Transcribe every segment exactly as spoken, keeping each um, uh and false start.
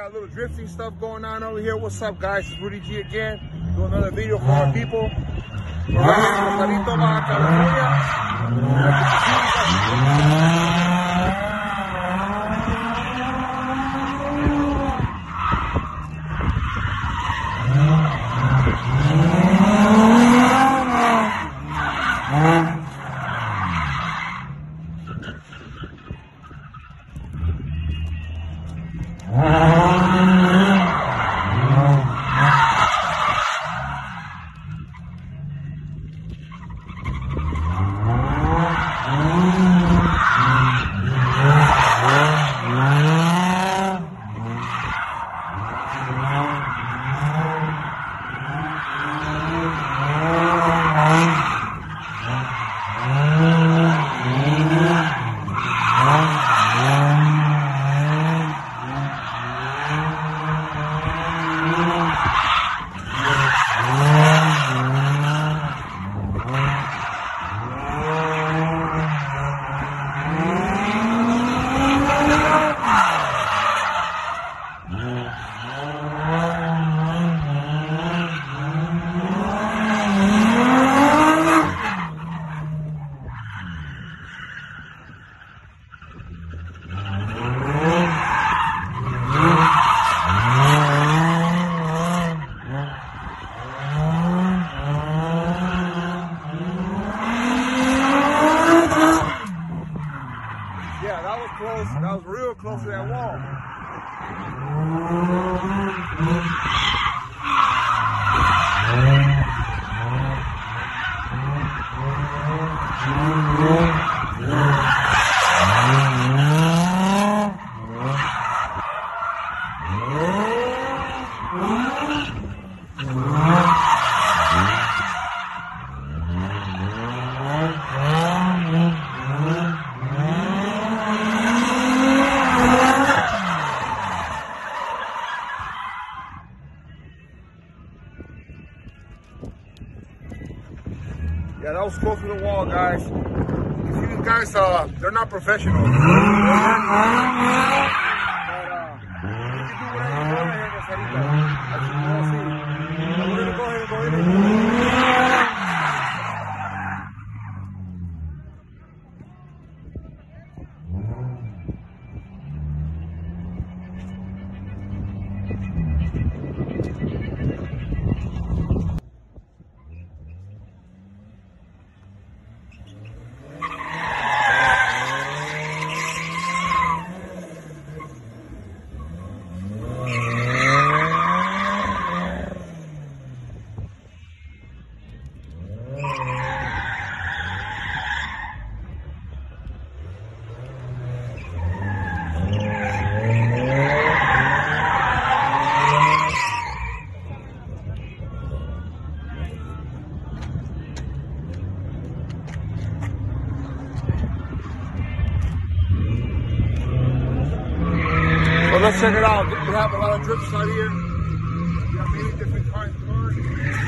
got a little drifting stuff going on over here. What's up, guys? It's Rudy G again. Doing another video for our people. We're right here in Rosarito, Baja California. Yeah, that was close. That was real close to that wall. Yeah, that was close to the wall, guys. You see these guys, uh, they're not professionals. But, uh, you can do whatever you want here in Rosarito. As you can all see. I'm going to go ahead and go in and Well, let's check it out. We have a lot of drips out here. We have many different kinds of cars.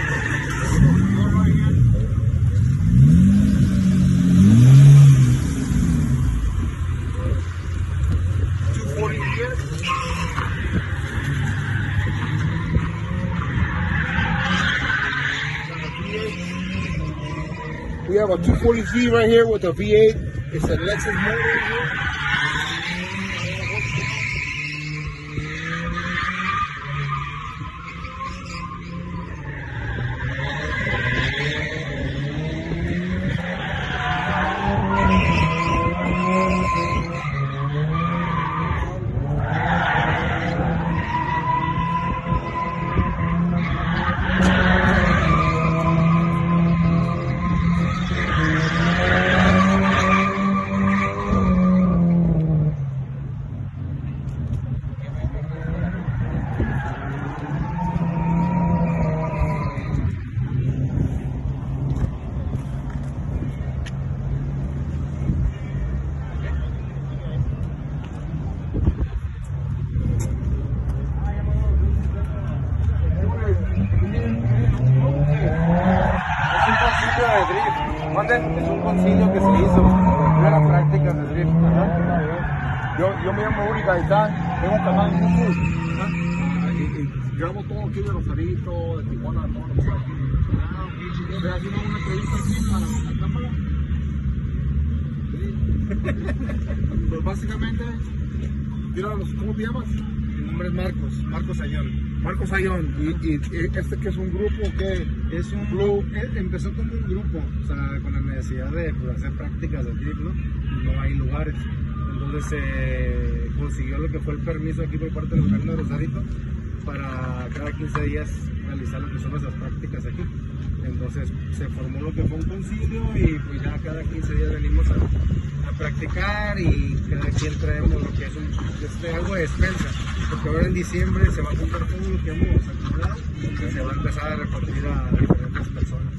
two forty again. We have a two forty Z right here with a V eight. It's a Lexus motor here. Es un concilio que se hizo de las prácticas de drift. Yo, yo me llamo Uri Gaitán, tengo un canal en YouTube. grabo todo aquí de Rosarito, de Tijuana, todo lo que está aquí. Ah, estoy haciendo una entrevista aquí a la cámara. Sí. Pues básicamente, díganos, ¿cómo te llamas? Mi nombre es Marcos, Marcos Ayón. Marcos Ayón, ¿y, y este que es un grupo o qué? Es un club? Empezó como un grupo, o sea, con la necesidad de pues, hacer prácticas de tiro, ¿no? Y no hay lugares. Entonces se eh, consiguió lo que fue el permiso aquí por parte del gobierno de Rosarito para cada quince días realizar lo que son esas prácticas aquí. Entonces se formó lo que fue un concilio y pues ya cada quince días venimos a, a practicar y cada quien traemos lo que es, un, es algo de despensa, porque ahora en diciembre se va a juntar todo lo que hemos acumulado y se va a empezar a repartir a diferentes personas.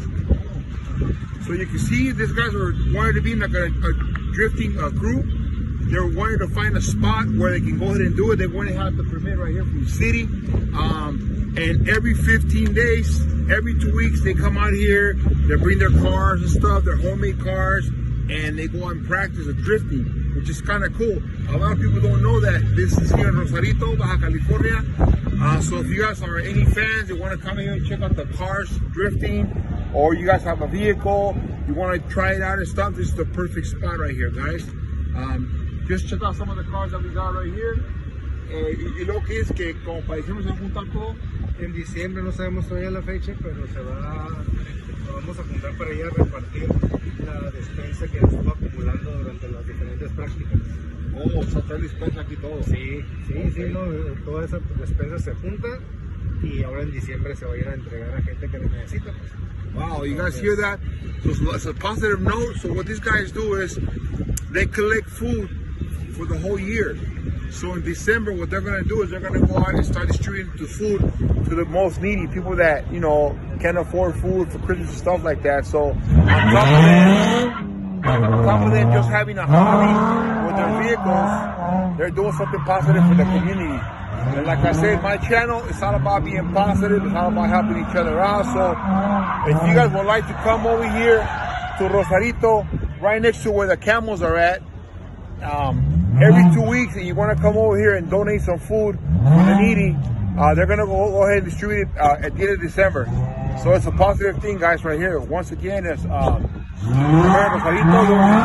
So you can see these guys were wanted to be in like a, a drifting uh, group. They were wanting to find a spot where they can go ahead and do it. They want to have the permit right here from the city. Um, and every fifteen days, every two weeks, they come out here. They bring their cars and stuff, their homemade cars, and they go out and practice the drifting, which is kind of cool. A lot of people don't know that this is here in Rosarito, Baja California. Uh, so if you guys are any fans, you want to come here and check out the cars drifting, or you guys have a vehicle, you want to try it out and stuff, this is the perfect spot right here, guys. Um, just check out some of the cars that we got right here. Eh, y, y lo que es que, como para diciembre se va a juntar todo. En diciembre no sabemos todavía la fecha, pero se va, lo vamos a juntar para ir a repartir la despensa que nos va acumulando durante las diferentes prácticas. Oh, sacar despensa aquí todo. Sí, sí, okay. sí, no, toda esa despensa se junta y ahora en diciembre se va a ir a entregar a gente que lo necesita. Pues. Wow, you guys hear that? So it's a positive note. So what these guys do is they collect food for the whole year. So in December, what they're going to do is they're going to go out and start distributing the food to the most needy, people that, you know, can't afford food for Christmas and stuff like that. So on top of them, on top of them just having a hobby with their vehicles, they're doing something positive for the community. And like I said, my channel is all about being positive. It's all about helping each other out. So if you guys would like to come over here to Rosarito, right next to where the camels are at, um, every two weeks, and you want to come over here and donate some food for the needy, uh, they're going to go, go ahead and distribute it uh, at the end of December. So it's a positive thing, guys, right here. Once again, it's um, Rosarito.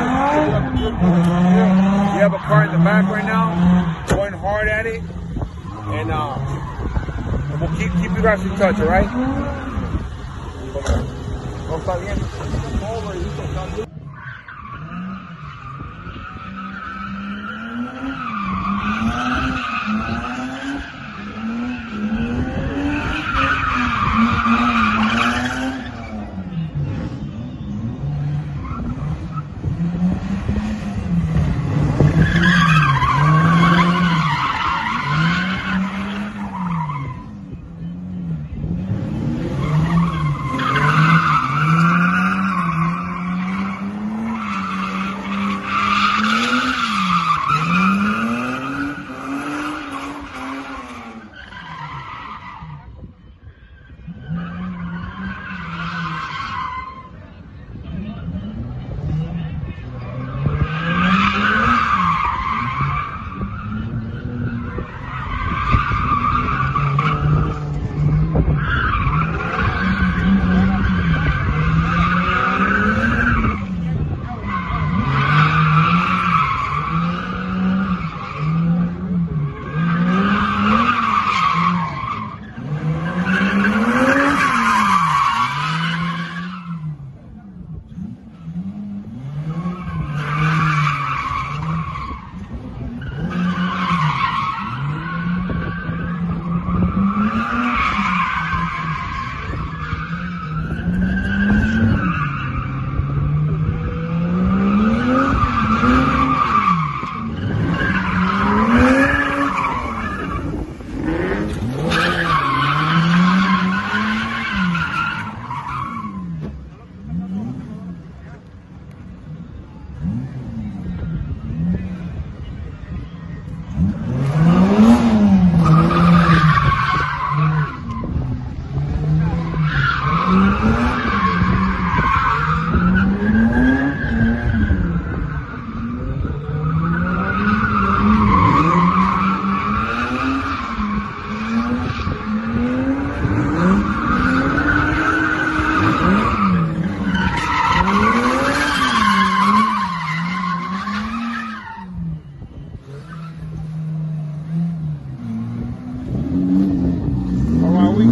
You have a car in the back right now, going hard at it. And uh, we'll keep, keep you guys in touch, all right? No está bien.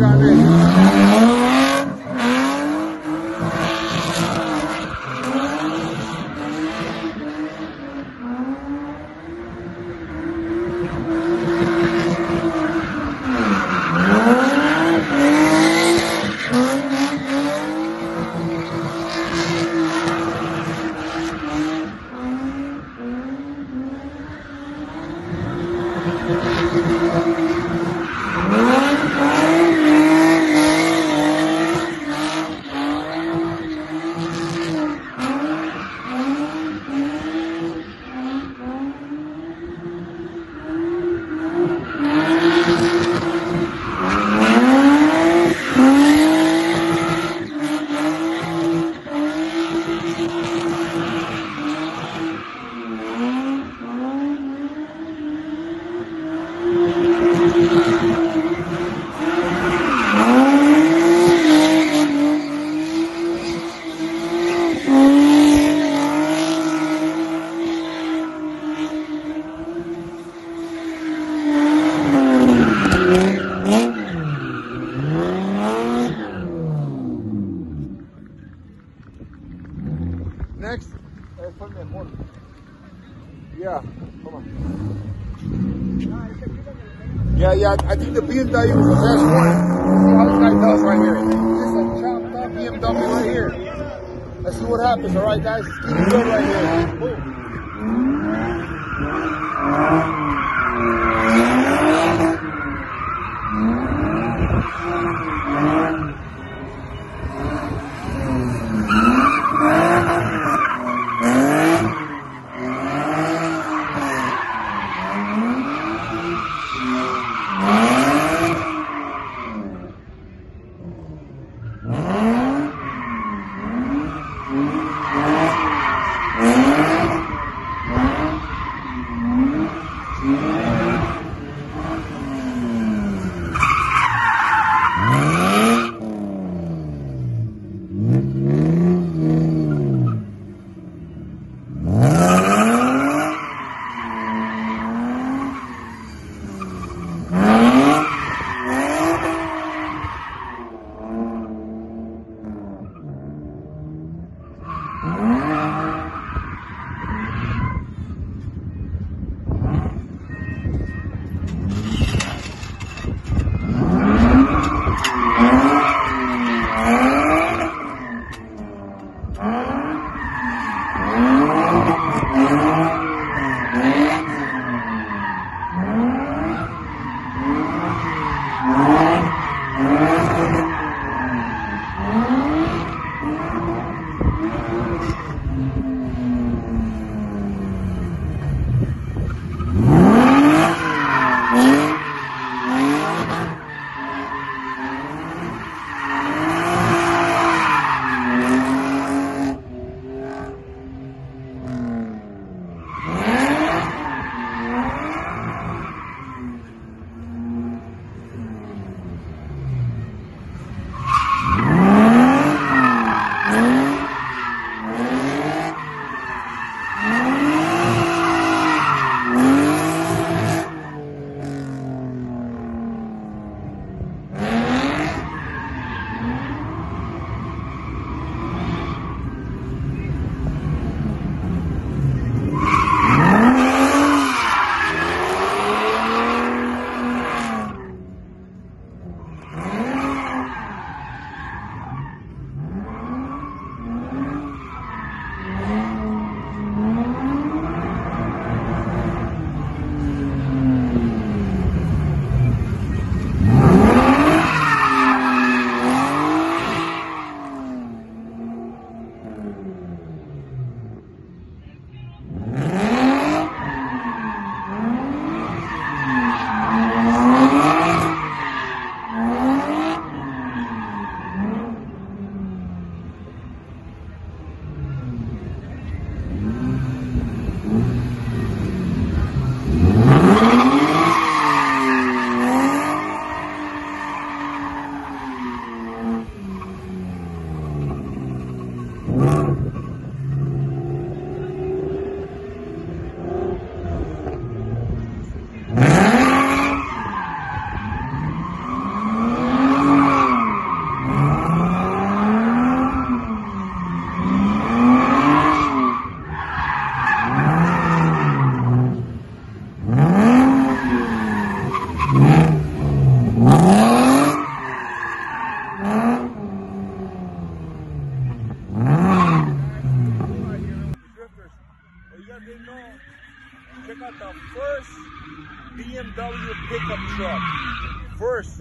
on this. Next, uh, put me more. Yeah, come on. Yeah, yeah, I think the B M W is the best one. See how this guy does right here. Just a chopped up B M W right here. Let's see what happens, all right, guys? It's getting good right here. Boom.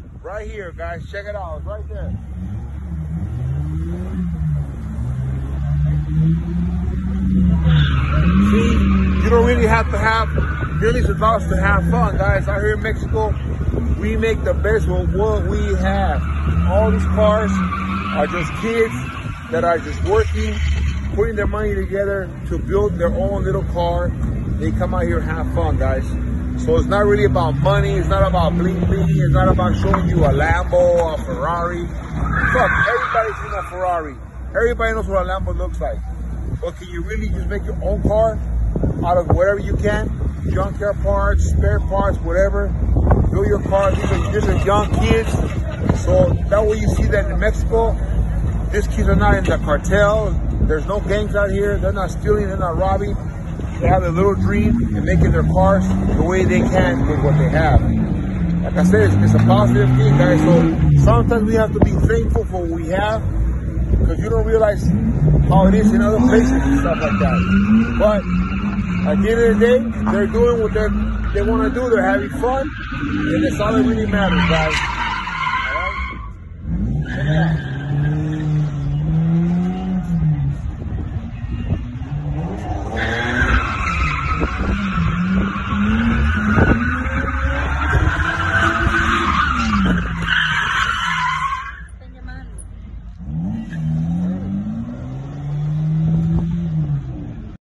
Right here, guys. Check it out. It's right there. See, you don't really have to have millions of dollars to have fun, guys. Out here in Mexico, we make the best of what we have. All these cars are just kids that are just working, putting their money together to build their own little car. They come out here and have fun, guys. So it's not really about money. It's not about bling bling. It's not about showing you a Lambo, a Ferrari. Fuck, everybody's in a Ferrari. Everybody knows what a Lambo looks like. But can you really just make your own car out of whatever you can? Junkyard parts, spare parts, whatever. Build your car. These are, these are young kids. So that way you see that in Mexico, these kids are not in the cartel. There's no gangs out here. They're not stealing. They're not robbing. They have a little dream and making their cars the way they can with what they have. Like I said, it's, it's a positive thing, guys. So sometimes we have to be thankful for what we have, because you don't realize how it is in other places and stuff like that. But at the end of the day, they're doing what they they want to do. They're having fun, and that's all that really matters, guys.